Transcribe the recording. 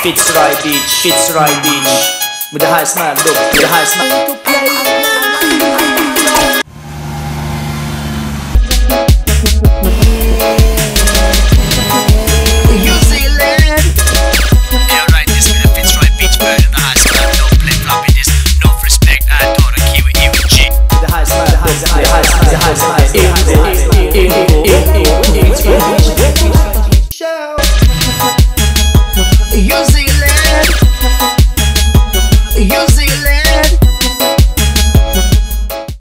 Fitzroy Beach with the high smile, look, with the high smile.